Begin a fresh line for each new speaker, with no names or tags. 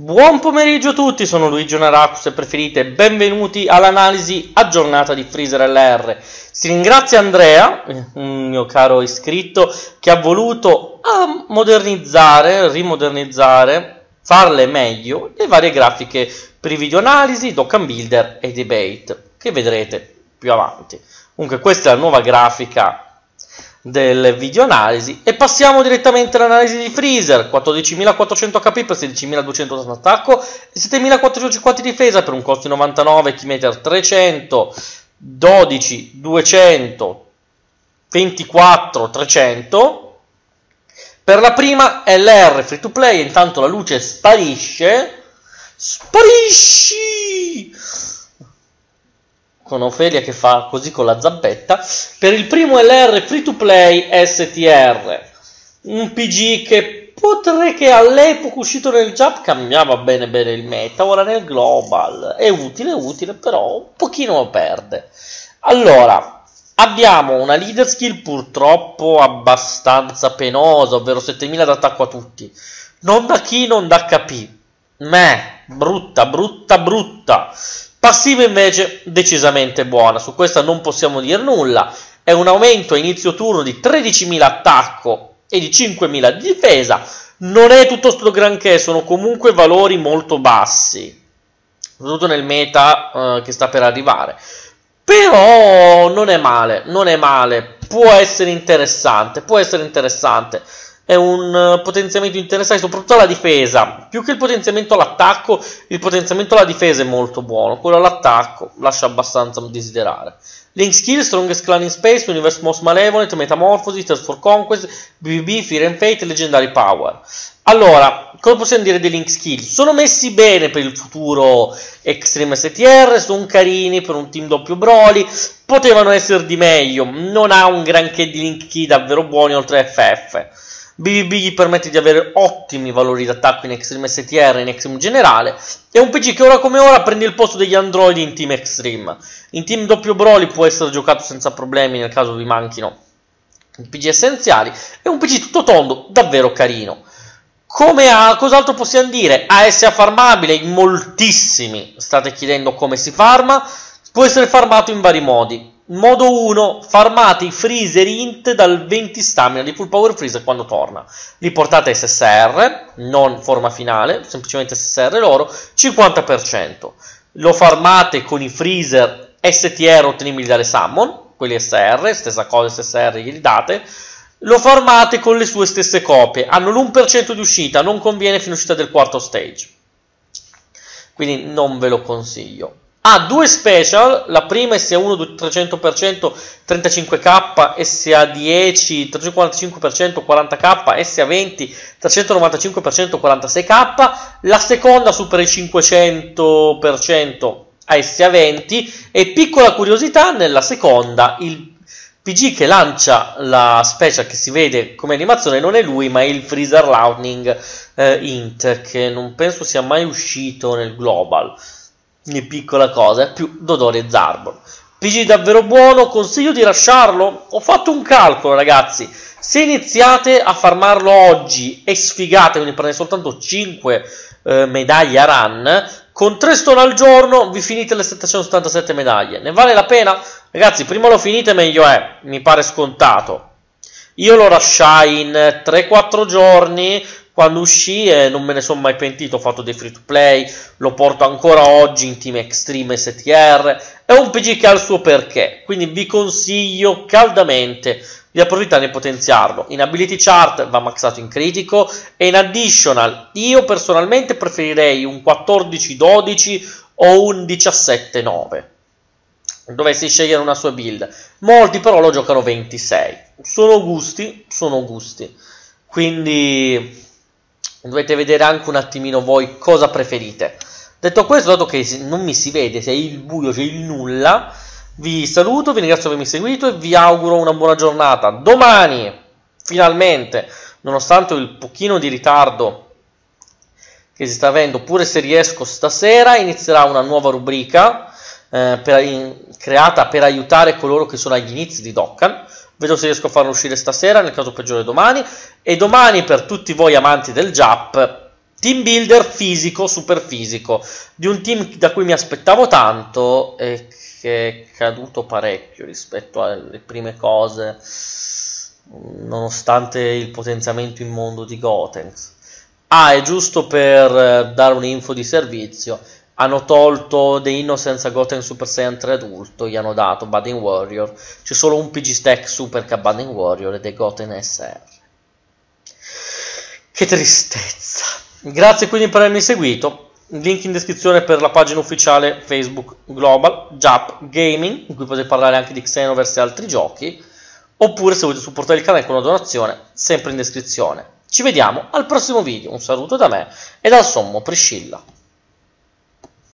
Buon pomeriggio a tutti, sono Luigi Onaraku, se preferite, benvenuti all'analisi aggiornata di Freezer LR. Si ringrazia Andrea, un mio caro iscritto, che ha voluto rimodernizzare, farle meglio le varie grafiche per i video analisi, Dokkan Builder e Debate, che vedrete più avanti. Comunque questa è la nuova grafica del video analisi e passiamo direttamente all'analisi di Freezer. 14.400 HP per 16.200 attacco e 7.450 di difesa per un costo di 99, Keymeter 300, 12, 200, 24, 300. Per la prima LR free to play, intanto la luce sparisce, con Ofelia che fa così con la zampetta. Per il primo LR free to play STR, un PG che all'epoca uscito nel Jap cambiava bene il meta, ora nel global è utile, però un pochino lo perde. Allora, abbiamo una leader skill purtroppo abbastanza penosa, ovvero 7000 d'attacco a tutti, non da chi, non da HP, brutta. Passiva invece decisamente buona, su questa non possiamo dire nulla, è un aumento a inizio turno di 13.000 attacco e di 5.000 di difesa, non è tutto sto granché, sono comunque valori molto bassi, soprattutto nel meta che sta per arrivare, però non è male, può essere interessante. È un potenziamento interessante, soprattutto alla difesa. Più che il potenziamento all'attacco, il potenziamento alla difesa è molto buono. Quello all'attacco lascia abbastanza desiderare. Link skill, Strongest Clan in Space, Universe Most Malevolent, Metamorphosis, Thirst for Conquest, BBB, Fear and Fate e Legendary Power. Allora, cosa possiamo dire dei Link skill? Sono messi bene per il futuro Extreme STR, sono carini per un team doppio Broly, potevano essere di meglio, non ha un granché di Link key davvero buoni oltre a FF. BBB gli permette di avere ottimi valori d'attacco in Extreme STR e in Extreme generale. È un PG che ora come ora prende il posto degli androidi in Team Extreme. In Team doppio Broly può essere giocato senza problemi nel caso vi manchino i PG essenziali. È un PG tutto tondo, davvero carino. Cos'altro possiamo dire? ASA farmabile in moltissimi. State chiedendo come si farma. Può essere farmato in vari modi. Modo 1, farmate i Freezer int dal 20 stamina di full power Freezer quando torna. Li portate SSR, non forma finale, semplicemente SSR loro, 50%. Lo farmate con i Freezer STR ottenibili dalle Summon, quelli SR, stessa cosa SSR glieli date. Lo farmate con le sue stesse copie, hanno l'1% di uscita, non conviene fino all'uscita del quarto stage. Quindi non ve lo consiglio. Ha due special, la prima SA1 300% 35k, SA10 345% 40k, SA20 395% 46k, la seconda supera i 500% a SA20 e piccola curiosità, nella seconda il PG che lancia la special che si vede come animazione non è lui ma è il Freezer Lightning Int, che non penso sia mai uscito nel global. Quindi piccola cosa, è più Dodori e Zarbon. PG davvero buono, consiglio di lasciarlo. Ho fatto un calcolo ragazzi, se iniziate a farmarlo oggi e sfigate, quindi prendete soltanto 5 medaglie a run, con 3 stone al giorno vi finite le 777 medaglie. Ne vale la pena? Ragazzi, prima lo finite meglio è, mi pare scontato. Io lo lasciai in 3-4 giorni, quando uscì e non me ne sono mai pentito, ho fatto dei free to play, lo porto ancora oggi in Team Extreme STR, è un PG che ha il suo perché, quindi vi consiglio caldamente di approfittare e potenziarlo. In ability chart va maxato in critico e in additional io personalmente preferirei un 14-12 o un 17-9. Dovessi scegliere una sua build, molti però lo giocano 26, sono gusti, quindi dovete vedere anche un attimino voi cosa preferite. Detto questo, dato che non mi si vede, c'è il buio, c'è il nulla, vi saluto, vi ringrazio per avermi seguito e vi auguro una buona giornata. Domani, finalmente, nonostante il pochino di ritardo che si sta avendo, pure se riesco stasera, inizierà una nuova rubrica creata per aiutare coloro che sono agli inizi di Dokkan. Vedo se riesco a farlo uscire stasera, nel caso peggiore domani. E domani, per tutti voi amanti del Jap, Team builder fisico, super fisico, di un team da cui mi aspettavo tanto e che è caduto parecchio rispetto alle prime cose, nonostante il potenziamento immondo di Gotenks. E giusto per dare un'info di servizio, hanno tolto The Innocence a Goten Super Saiyan 3 adulto, gli hanno dato Budding Warrior, c'è solo un PG Stack Super che ha Budding Warrior ed è Goten SR. Che tristezza. Grazie quindi per avermi seguito, link in descrizione per la pagina ufficiale Facebook Global Jap Gaming, in cui potete parlare anche di Xenoverse e altri giochi, oppure se volete supportare il canale con una donazione, sempre in descrizione. Ci vediamo al prossimo video, un saluto da me e dal sommo Priscilla.